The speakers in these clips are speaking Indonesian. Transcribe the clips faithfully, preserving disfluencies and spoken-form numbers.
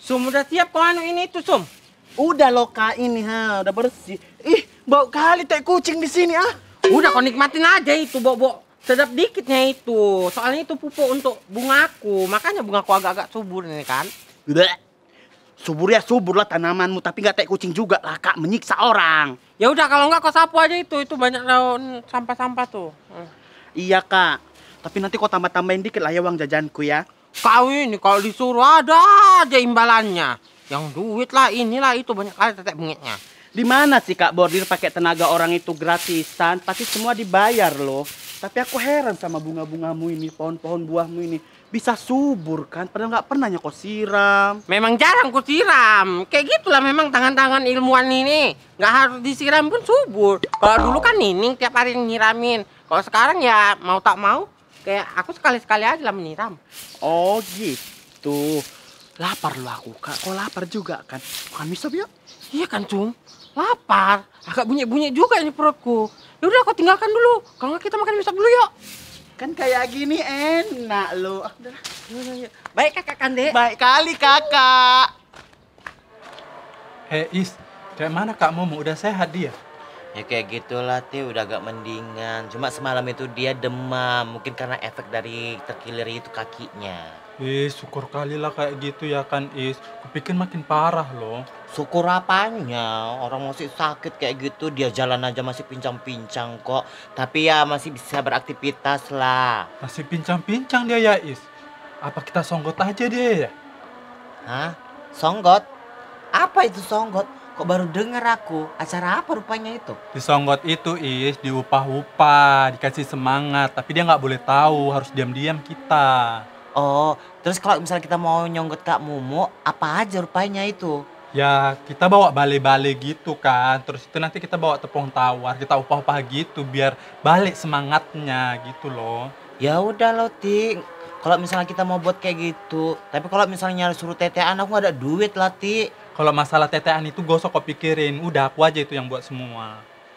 Sum, udah siap kau anu ini tuh, Sum? Udah loh kak, ini ha, udah bersih. Ih, bau kali tai kucing di sini ah. Udah kau nikmatin aja itu, bau-bau sedap dikitnya itu. Soalnya itu pupuk untuk bungaku, makanya bungaku agak-agak subur ini kan. Udah. Subur ya subur lah tanamanmu, tapi nggak tai kucing juga lah kak, menyiksa orang. Ya udah kalau nggak kau sapu aja itu, itu banyak daun sampah-sampah tuh. Hmm. Iya kak, tapi nanti kau tambah-tambahin dikit lah ya uang jajanku ya. Kau ini kalau disuruh ada aja imbalannya. Yang duit lah, inilah itu banyak kali tetek bengeknya. Di mana sih kak bordir pakai tenaga orang itu gratisan, pasti semua dibayar loh. Tapi aku heran sama bunga-bungamu ini, pohon-pohon buahmu ini. Bisa subur kan, padahal nggak pernah kau siram. Memang jarang ku siram. Kayak gitulah memang tangan-tangan ilmuwan ini. Nggak harus disiram pun subur. Kalau dulu kan Nining tiap hari nyiramin. Kalau sekarang ya mau tak mau, kayak aku sekali-sekali aja lah menyiram. Oh gitu. Lapar lo aku kak, kau lapar juga kan? Makan mie sop yuk. Iya kan Cung, lapar. Agak bunyi-bunyi juga ini perutku. Ya udah kau tinggalkan dulu. Kalau nggak kita makan mie sop dulu yuk. Kan kayak gini enak lo. Ah, udah. Baik kakak Kande. Baik kali kakak. Eh Is, kayak mana Kak Momo? Udah sehat dia? Ya kayak gitulah Ti, udah agak mendingan. Cuma semalam itu dia demam, mungkin karena efek dari terkilir itu kakinya. Eh, syukur kali lah kayak gitu ya kan Is. Kupikir makin parah loh. Syukur apanya, orang masih sakit kayak gitu, dia jalan aja masih pincang-pincang kok. Tapi ya masih bisa beraktivitas lah. Masih pincang-pincang dia ya Is. Apa kita songgot aja dia ya? Hah? Songgot? Apa itu songgot? Kok baru denger aku? Acara apa rupanya itu? Disonggot itu Is, diupah-upah, dikasih semangat. Tapi dia nggak boleh tahu, harus diam-diam kita. Oh, terus kalau misalnya kita mau nyonggot Kak Mumu, apa aja rupanya itu? Ya, kita bawa bale-bale gitu kan. Terus itu nanti kita bawa tepung tawar, kita upah-upah gitu biar balik semangatnya gitu loh. Ya udah loh, Ti. Kalau misalnya kita mau buat kayak gitu, tapi kalau misalnya suruh tetean aku nggak ada duit lah, Ti. Kalau masalah tetean itu gak usah kau pikirin, udah aku aja itu yang buat semua.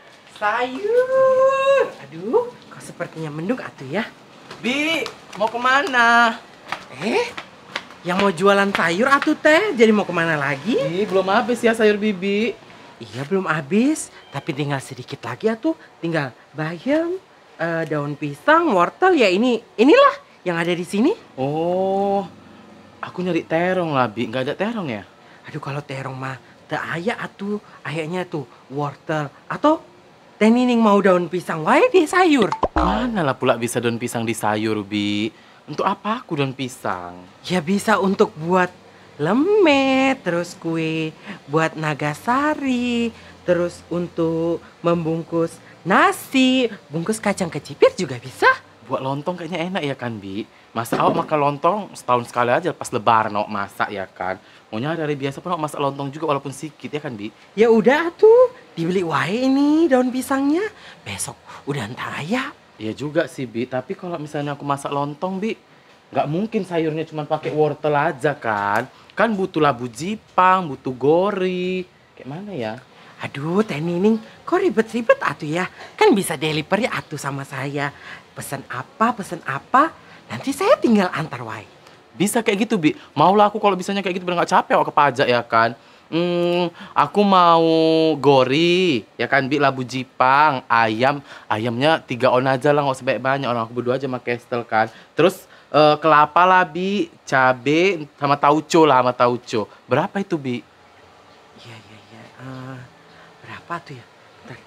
Sayur. Aduh, kok sepertinya mendung atuh ya. Bi, mau kemana? Eh, yang mau jualan sayur atuh teh, jadi mau kemana lagi? Ih, belum habis ya sayur Bibi. Iya belum habis, tapi tinggal sedikit lagi atuh. Tinggal bayam, eh, daun pisang, wortel ya ini, inilah yang ada di sini. Oh, aku nyari terong lah Bi, nggak ada terong ya? Aduh kalau terong mah teu aya atuh, ayahnya tuh wortel atau teh Nining mau daun pisang wae di sayur. Mana lah pula bisa daun pisang di sayur Bi? Untuk apa aku daun pisang? Ya bisa untuk buat lemet, terus kue buat nagasari, terus untuk membungkus nasi, bungkus kacang kecipir juga bisa. Buat lontong kayaknya enak ya kan Bi? Masa awak makan lontong setahun sekali aja pas lebaran awak masak ya kan? Maunya hari biasa pun awak masak lontong juga walaupun sedikit ya kan Bi? Ya udah tuh, dibeli wae ini daun pisangnya. Besok udah entar aya. Iya juga sih Bi, tapi kalau misalnya aku masak lontong Bi, nggak mungkin sayurnya cuma pakai wortel aja kan? Kan butuh labu jipang, butuh gori. Kayak mana ya? Aduh, Teh Nining, kok ribet-ribet atuh ya? Kan bisa delivery atuh sama saya. Pesan apa, pesan apa, nanti saya tinggal antar wae. Bisa kayak gitu Bi. Maulah aku kalau bisanya kayak gitu biar nggak capek awak ke pajak ya kan? Hmm, aku mau gori, ya kan Bi, labu jipang, ayam, ayamnya tiga on aja lah, nggak usah banyak, orang aku berdua aja sama Kestel kan. Terus uh, kelapa lah Bi, cabe, sama tauco lah, sama tauco. Berapa itu Bi? Iya, iya, iya. Uh, berapa tuh ya? Bentar.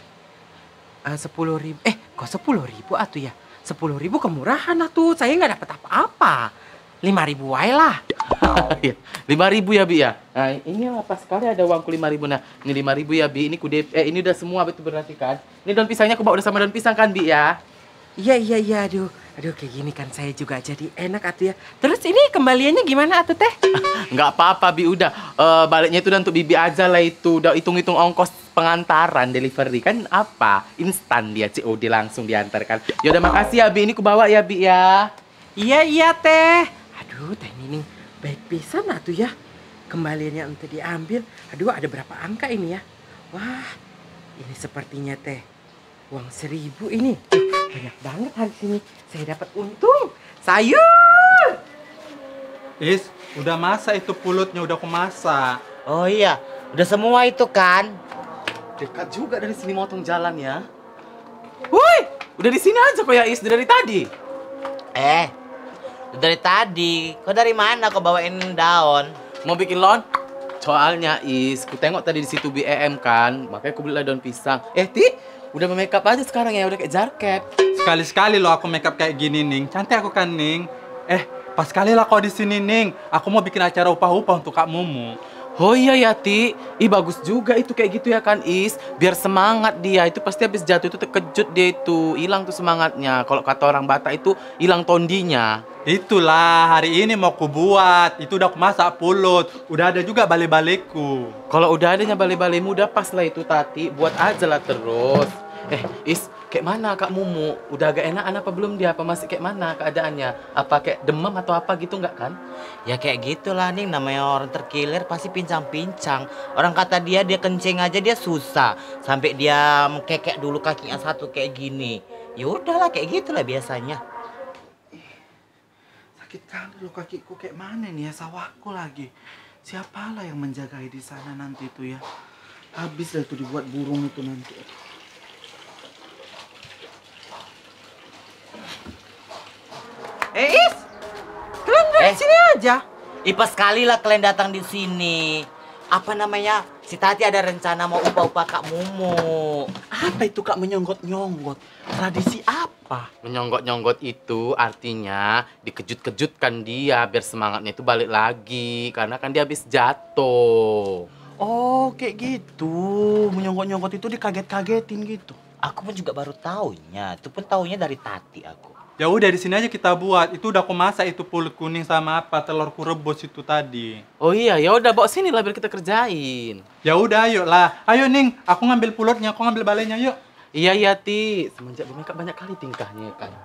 Uh, sepuluh ribu. Eh, kok sepuluh ribu atuh ya? Sepuluh ribu kemurahan atuh. Saya nggak dapat apa-apa. Lima ribu wae lah. Lima ribu ya Bi ya. Nah ini lah pas sekali ada uangku lima ribu. Nah ini lima ribu ya Bi. Ini ku D P. Eh ini udah semua betul berarti kan. Ini daun pisangnya aku bawa udah sama daun pisang kan Bi ya. Iya iya iya. Aduh aduh kayak gini kan saya juga jadi enak atuh ya. Terus ini kembaliannya gimana atuh teh? Nggak apa-apa Bi, udah uh, baliknya itu udah untuk Bibi aja lah itu. Udah hitung-hitung ongkos pengantaran delivery kan apa? Instan dia C O D langsung diantarkan. Ya udah makasih ya Bi. Ini ku bawa ya Bi ya. Iya iya teh. Aduh, Teh Nining baik pisan atuh ya. Kembaliannya untuk diambil. Aduh, ada berapa angka ini ya? Wah, ini sepertinya teh uang seribu ini. Banyak banget hari ini. Saya dapat untung. Sayur! Is, udah masak itu pulutnya, udah aku masak. Oh iya, udah semua itu kan? Dekat juga dari sini motong jalan ya. Woi, udah di sini aja kok ya Is dari tadi. Eh, dari tadi. Kok dari mana kau bawain daun? Mau bikin lon? Soalnya Is, ku tengok tadi di situ B E M kan, makanya aku beli daun pisang. Eh Ti, udah make up aja sekarang ya, udah kayak jarket. Sekali-sekali lo aku makeup kayak gini, Ning. Cantik aku kan, Ning. Eh, pas kali lah kau di sini, Ning. Aku mau bikin acara upah-upah untuk Kak Mumu. Oh iya ya Ti, ih bagus juga itu kayak gitu ya kan Is. Biar semangat dia, itu pasti habis jatuh itu terkejut dia itu. Hilang tuh semangatnya. Kalau kata orang Batak itu hilang tondinya. Itulah, hari ini mau ku buat. Itu udah aku masak pulut. Udah ada juga bale-baleku. Kalau udah adanya bale-balemu udah pas lah itu Tati, buat aja lah terus. Eh Is, kayak mana Kak Mumu? Udah agak enakan apa belum dia? Apa masih kayak mana keadaannya? Apa kayak demam atau apa gitu nggak kan? Ya kayak gitulah nih, namanya orang terkilir pasti pincang-pincang. Orang kata dia dia kencing aja dia susah, sampai dia mekekek dulu kakinya satu kayak gini. Ya udahlah kayak gitulah biasanya. Sakit kali lo kakiku, kayak mana nih ya, sawahku lagi. Siapalah yang menjagai di sana nanti tuh ya. Habis lah itu dibuat burung itu nanti. Eh, Is, kalian dari Eh. sini aja. Ipas sekali lah kalian datang di sini. Apa namanya? Si Tati ada rencana mau upah-upah Kak Mumu. Apa itu Kak menyonggot-nyonggot? Tradisi apa? Menyonggot-nyonggot itu artinya dikejut-kejutkan dia biar semangatnya itu balik lagi. Karena kan dia habis jatuh. Oh, kayak gitu. Menyonggot-nyonggot itu dikaget-kagetin gitu. Aku pun juga baru taunya. Itu pun taunya dari Tati aku. Ya udah di sini aja kita buat. Itu udah aku masak itu pulut kuning sama apa telurku rebus itu tadi. Oh iya, ya udah bawa sini lah biar kita kerjain. Ya udah, ayo lah. Ayo Ning, aku ngambil pulutnya, aku ngambil balenya, yuk. Iya iya Ti, semenjak bermakeup banyak kali tingkahnya kan.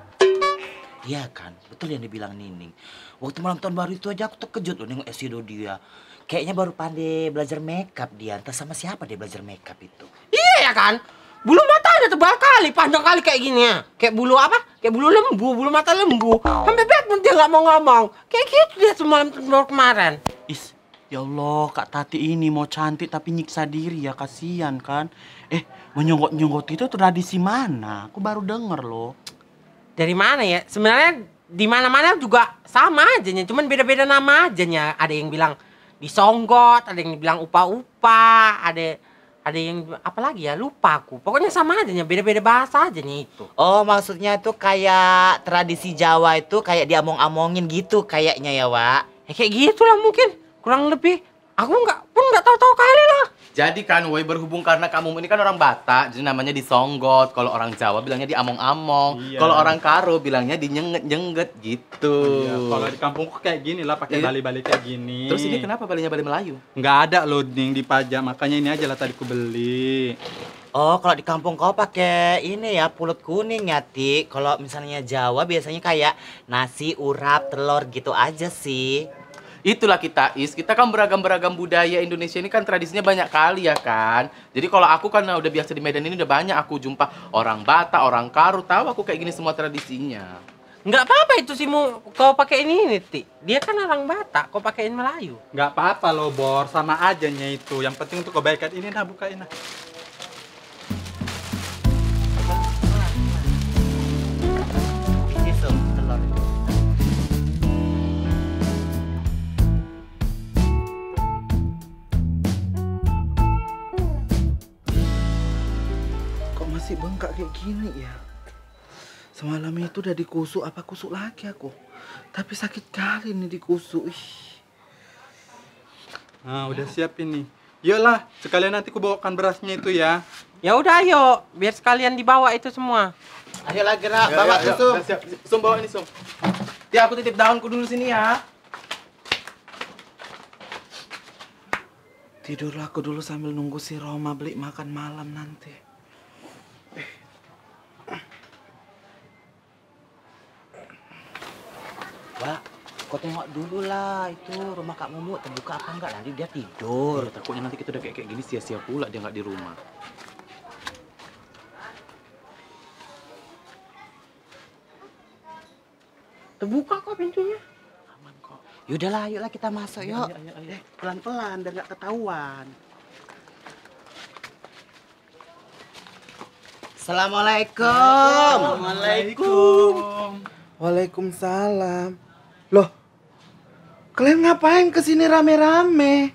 Iya kan, betul yang dibilang Nining. Waktu malam tahun baru itu aja aku terkejut loh nengok Esido dia. Kayaknya baru pandai belajar makeup dia. Entah sama siapa dia belajar makeup itu. Iya ya kan? Bulu matanya tebal kali, panjang kali kayak gini ya. Kayak bulu apa? Kayak bulu lembu, bulu mata lembu. Sampai bed pun dia nggak mau ngomong. Kayak gitu dia semalam baru kemarin. Is, ya Allah, Kak Tati ini mau cantik tapi nyiksa diri ya, kasihan kan. Eh, menyonggot-nyonggot itu tradisi mana? Aku baru denger loh. Dari mana ya? Sebenarnya di mana-mana juga sama aja, cuman beda-beda nama aja. Ada yang bilang disonggot, ada yang bilang upa-upa, ada ada yang apa lagi ya, lupa aku. Pokoknya sama aja, beda-beda bahasa aja nih itu. Oh, maksudnya tuh kayak tradisi Jawa itu kayak diamong-amongin gitu kayaknya ya, Wak. Ya kayak gitulah mungkin, kurang lebih. Aku nggak pun nggak tahu-tahu kali lah. Jadi kan, woi berhubung karena kamu ini kan orang Batak, jadi namanya disonggot. Kalau orang Jawa bilangnya diamong-among. Iya. Kalau orang Karo bilangnya dinyenget-nyenget gitu. Iya, kalau di kampungku kayak gini lah, pakai Iya. bali-bali kayak gini. Terus ini kenapa balinya bali Melayu? Nggak ada loading di pajak, makanya ini aja lah tadi ku beli. Oh, kalau di kampung kau pakai ini ya, pulut kuning ya, Ti. Kalau misalnya Jawa biasanya kayak nasi, urap, telur gitu aja sih. Itulah kita Is, kita kan beragam-beragam budaya Indonesia ini kan tradisinya banyak kali ya kan. Jadi kalau aku kan udah biasa di Medan ini udah banyak aku jumpa orang Batak, orang Karo, tahu aku kayak gini semua tradisinya. Nggak apa-apa itu sih mu, kau pakai ini nih, Ti. Dia kan orang Batak, kau pakein Melayu. Nggak apa-apa loh, Bor. Sama ajanya itu. Yang penting untuk kebaikan. Ini nah, bukain nah. Ini tuh telur itu. Kok masih bengkak kayak gini ya? Semalam itu udah dikusuk, apa kusuk lagi aku? Tapi sakit kali nih dikusuk. Ih. Nah, udah siap ini. Yolah, sekalian nanti ku bawakan berasnya itu ya. Ya udah ayo, biar sekalian dibawa itu semua. Ayolah gerak, bawa tuh, Sum. Udah siap. Sum bawa ini Sum. Ya aku titip daunku dulu sini ya. Tidurlah aku dulu sambil nunggu si Roma beli makan malam nanti. Wak, kau tengok dulu lah itu rumah Kak Mumu terbuka apa enggak, nanti dia tidur. Aduh, takutnya nanti kita udah kayak kayak gini sia-sia pula dia nggak di rumah. Terbuka kok pintunya. Aman kok. Yaudahlah, ayolah kita masuk yuk. Ayo, ayo, ayo. Pelan-pelan biar nggak ketahuan. Assalamualaikum. Assalamualaikum. Waalaikumsalam. Loh, kalian ngapain kesini rame-rame?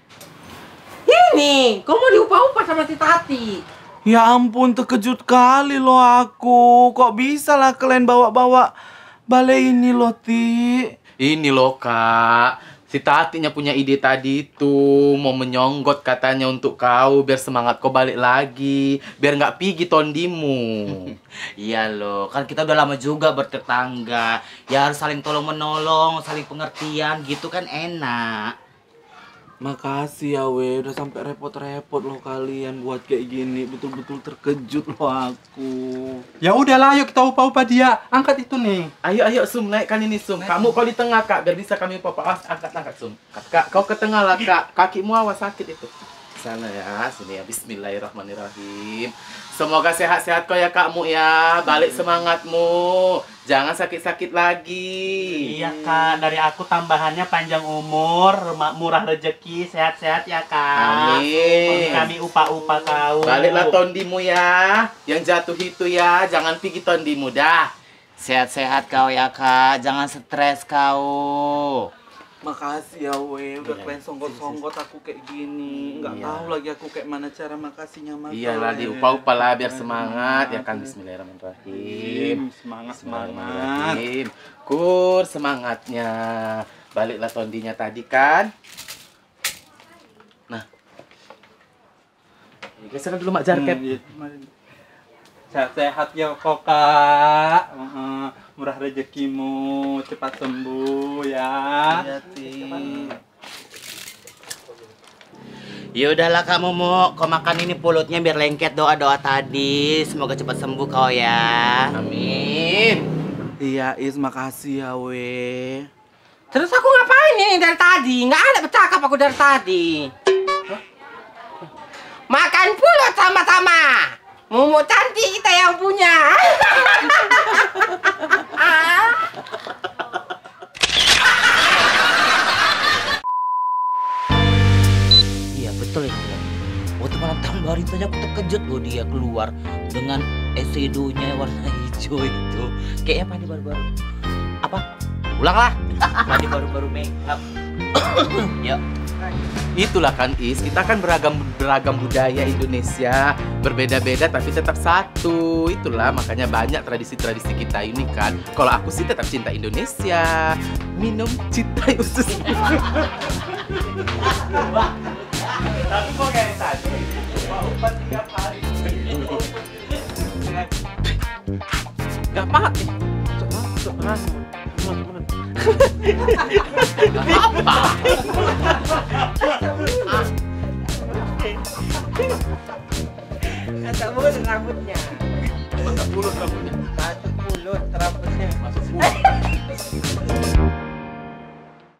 Ini, kau mau diupah-upah sama si Tati. Ya ampun, terkejut kali loh aku. Kok bisa lah kalian bawa-bawa balai ini loh, Ti? Ini loh kak, si Tatinya punya ide tadi tuh mau menyonggot katanya untuk kau biar semangat kau balik lagi, biar nggak pigi tondimu. Iya loh, kan kita udah lama juga bertetangga. Ya harus saling tolong menolong, saling pengertian gitu kan enak. Makasih ya we, udah sampai repot-repot loh kalian buat kayak gini. Betul-betul terkejut loh aku. Ya udahlah, ayo kita upah-upah dia. Angkat itu nih. Ayo ayo Sum, naikkan ini Sum. Kamu kau di tengah kak, biar bisa kami papa. Awas, angkat angkat Sum. Kak, kau ke tengah lah kak. Kakimu awas sakit itu. Sana ya, sini ya. Bismillahirrahmanirrahim. Semoga sehat-sehat kau ya kakmu ya. Balik semangatmu. Jangan sakit-sakit lagi. Iya kak, dari aku tambahannya panjang umur, murah rezeki, sehat-sehat ya kak. Amin. Kami upah-upah kau. Baliklah tondimu ya. Yang jatuh itu ya, jangan pergi tondimu dah. Sehat-sehat kau ya kak, jangan stres kau. Makasih ya we, udah Iya, kalian songgot-songgot aku kayak gini. Nggak Iya. tahu lagi aku kayak mana cara makasihnya sama Iyalah kalian. diupah-upah lah biar semangat ya kan. Bismillahirrahmanirrahim. Semangat, semangat. Bismillahirrahmanirrahim. Kur semangatnya. Baliklah tondinya tadi kan. Nah. Geserkan dulu Mak Jarket. Hmm, iya. Sehat-sehat ya kok kak. Heeh. Murah rezekimu, cepat sembuh ya. Iya, Ti. Ya udahlah kamu mau kau makan ini pulutnya biar lengket doa-doa tadi. Semoga cepat sembuh kau ya. Amin. Iya, Is, makasih ya we. Terus aku ngapain ini dari tadi? Nggak ada bercakap aku dari tadi. Makan pulut sama-sama. Mumu cantik kita yang punya. Iya betul itu ya. Waktu malam tahun baru itu aja aku terkejut loh dia keluar dengan eyeshadow-nya warna hijau itu. Kayaknya Padi baru-baru. Apa? Ulanglah. Padi baru-baru make up. Yuk. Itulah kan Is, kita kan beragam beragam budaya Indonesia, berbeda-beda tapi tetap satu. Itulah makanya banyak tradisi-tradisi kita ini kan. Kalau aku sih tetap cinta Indonesia, minum cintai usus. Tapi kok kayak tadi, mau empat tiga hari. Gak mati. Masuk, masuk, masuk. Apa? Ada mulut rambutnya. Masa mulut rambutnya. Satu mulut rambutnya. Masuk mulut.